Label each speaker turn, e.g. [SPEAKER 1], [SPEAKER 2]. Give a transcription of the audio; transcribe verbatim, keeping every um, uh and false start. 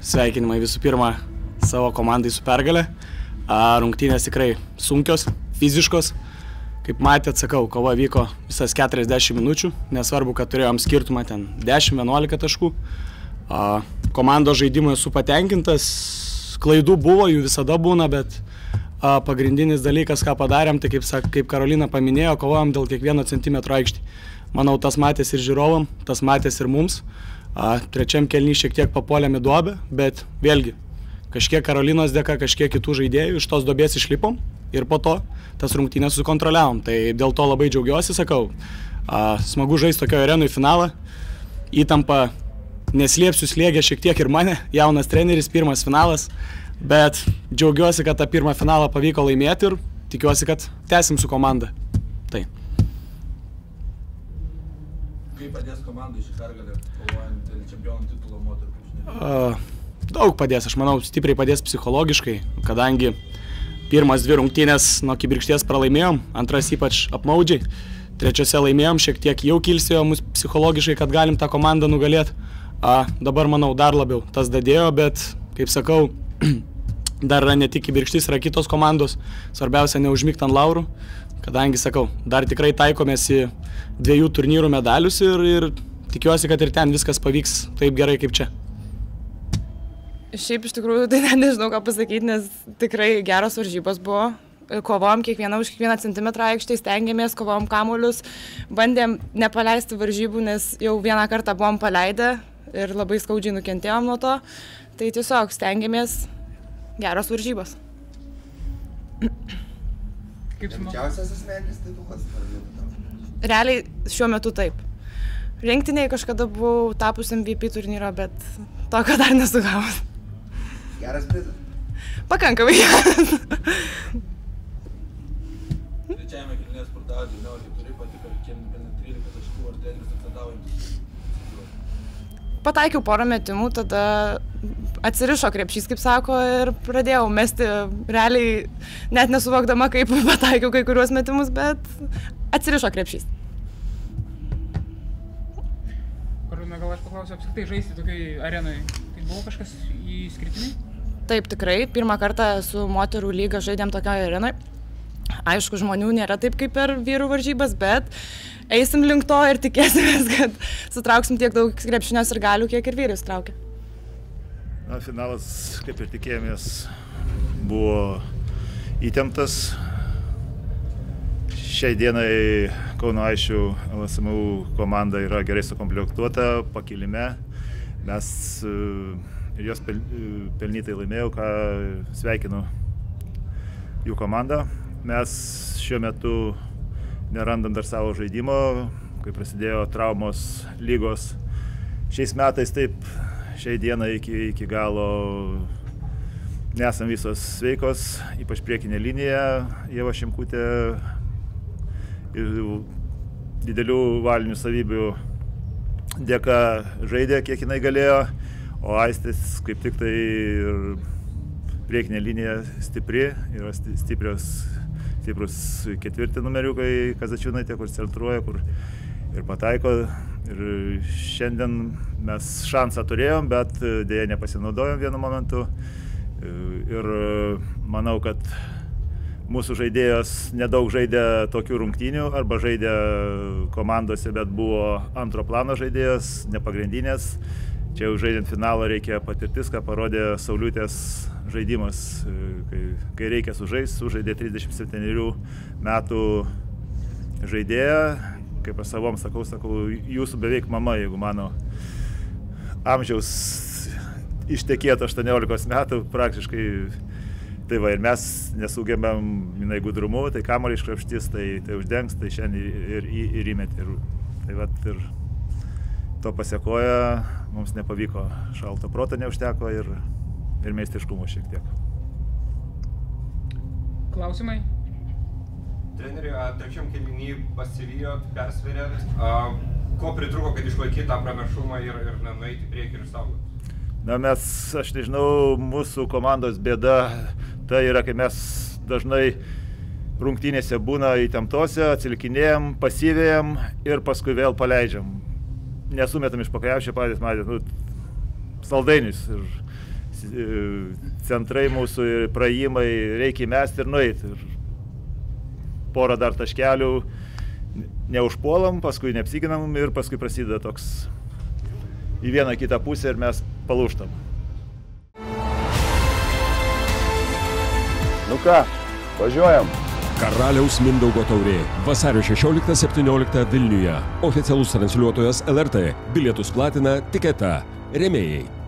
[SPEAKER 1] sveikinimai visų pirma savo komandai su pergale. Rungtynės tikrai sunkios, fiziškos. Kaip matėt, sakau, kova vyko visas keturiasdešimt minučių, nesvarbu, kad turėjom skirtumą ten dešimt vienuolika taškų. Komandos žaidimui esu patenkintas, klaidų buvo, jų visada būna, bet pagrindinis dalykas, ką padarėm, tai kaip, kaip Karolina paminėjo, kovojom dėl kiekvieno centimetro aikštį. Manau, tas matės ir žiūrovam, tas matės ir mums. Trečiam kėlny šiek tiek papuolėm į duobę, bet vėlgi, kažkiek Karolinos dėka, kažkiek kitų žaidėjų iš tos duobės išlipom ir po to tas rungtynės sukontroliavom. Tai dėl to labai džiaugiuosi, sakau. Smagu žaisti tokio arenui finalą. Įtampa, neslėpsiu, slėgė šiek tiek ir mane, jaunas treneris, pirmas finalas, bet džiaugiuosi, kad tą pirmą finalą pavyko laimėti ir tikiuosi, kad tęsim su komanda. Tai.
[SPEAKER 2] Kaip padės komandai šį pergalę, kovojant dėl čempionų titulo moterų krepšinio?
[SPEAKER 1] Daug padės, aš manau, stipriai padės psichologiškai, kadangi pirmas dvi rungtynės nuo kibirkšties pralaimėjom, antras ypač apmaudžiai, trečiose laimėjom, šiek tiek jau kilsėjo mus psichologiškai, kad galim tą komandą nugalėti. A, dabar, manau, dar labiau tas dadėjo, bet, kaip sakau, dar yra ne tik kibirkštis, yra kitos komandos, svarbiausia neužmigti ant laurų, kadangi, sakau, dar tikrai taikomės į dviejų turnyrų medalius ir, ir tikiuosi, kad ir ten viskas pavyks taip gerai kaip čia.
[SPEAKER 3] Šiaip iš tikrųjų tai net nežinau ką pasakyti, nes tikrai geros varžybos buvo. Kovojom kiekvieną už kiekvieną centimetrą aikštėj, stengiamės, kovojom kamuolius, bandėm nepaleisti varžybų, nes jau vieną kartą buvom paleidę ir labai skaudžiai nukentėjom nuo to. Tai tiesiog stengiamės, geros varžybos.
[SPEAKER 4] Rimčiausias asmeninis titulas?
[SPEAKER 3] Realiai šiuo metu taip. Rinktiniai kažkada buvau tapus M V P turnyro, bet tokio dar nesugavus.
[SPEAKER 4] Geras prizas?
[SPEAKER 3] Pakankamai geras.
[SPEAKER 2] Trečiajame kėlinėje sportavo devyniolika keturi, patiko trylika taškų, ar treneris akcentavo jums?
[SPEAKER 3] Pataikiau porą metimų, tada atsirišo krepšys, kaip sako, ir pradėjau mesti realiai, net nesuvokdama, kaip pataikiau kai kuriuos metimus, bet atsirišo krepšys.
[SPEAKER 5] Karolina, gal aš paklausiu apskritai žaisti tokiai arenai. Tai buvo kažkas išskirtinai?
[SPEAKER 3] Taip, tikrai. Pirmą kartą su moterų lyga žaidėm tokioje arenai. Aišku, žmonių nėra taip kaip per vyrų varžybas, bet eisim link to ir tikėsimės, kad sutrauksim tiek daug krepšinės ir galių, kiek ir vyrai sutraukia.
[SPEAKER 6] Na, finalas, kaip ir tikėjomės, buvo įtemptas. Šiai dienai Kauno Aisčių L S M U komanda yra gerai sukomplektuota, pakilime. Mes ir jos pelnytai laimėjau, ką sveikinu jų komandą. Mes šiuo metu nerandam dar savo žaidimo, kai prasidėjo traumos lygos. Šiais metais taip, šiai dienai iki, iki galo nesam visos sveikos, ypač priekinė linija, Ieva Šimkutė ir didelių valinių savybių dėka žaidė, kiek jinai galėjo, o Aistės kaip tik tai ir priekinė linija stipri, yra stiprios, stiprus ketvirti numeriukai Kazačiūnaitė, kur centruoja, kur ir pataiko. Ir šiandien mes šansą turėjom, bet dėja nepasinaudojom vienu momentu. Ir manau, kad mūsų žaidėjos nedaug žaidė tokių rungtynių, arba žaidė komandose, bet buvo antro plano žaidėjas, nepagrindinės. Čia jau žaidžiant finalą reikia patirtis, ką parodė Sauliūtės žaidimas. Kai, kai reikia sužaisti, sužaidė trisdešimt septynerių metų žaidėją. Kaip aš savom sakau, sakau, jūsų beveik mama, jeigu mano amžiaus ištekėtų aštuoniolikos metų praktiškai. Tai va, ir mes nesugebėm jinai gudrumu, tai kamuolį iškrapštys, tai, tai uždengs, tai šiandien ir, ir, ir įmet. Ir, tai va, ir to pasiekoja, mums nepavyko, šalto proto neužteko ir, ir meistriškumo šiek tiek.
[SPEAKER 5] Klausimai?
[SPEAKER 7] Treneri, trečiam kėliny pasivijot, persvėrėt. Ko pritruko, kad išlaikyti tą pranašumą ir, ir nueiti priekį ir saugoti?
[SPEAKER 6] Na, mes, aš nežinau, mūsų komandos bėda tai yra, kai mes dažnai rungtynėse būna įtemptose, atsilikinėjam, pasyvėjam ir paskui vėl paleidžiam. Nesumetam iš po krepšio, patys matėt, nu, saldainius. Ir centrai mūsų ir praėjimai, reikia mesti ir nueiti. Ir porą dar taškelių neužpuolam, paskui neapsiginam ir paskui prasideda toks į vieną kitą pusę ir mes palūžtam.
[SPEAKER 8] Nu ką, važiuojam.
[SPEAKER 9] Karaliaus Mindaugo taurė. Vasario šešioliktą septynioliktą Vilniuje. Oficialus transliuotojas L R T. Bilietus platina Tiketa. Rėmėjai.